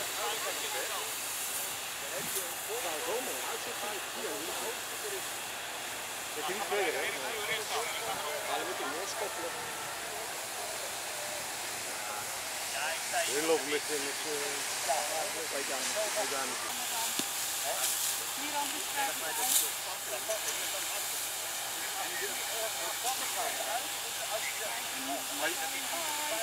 Dat je niet verder, hè? Maar dan moet je meer stoppen. We lopen met twee dames. Hier anders krijg je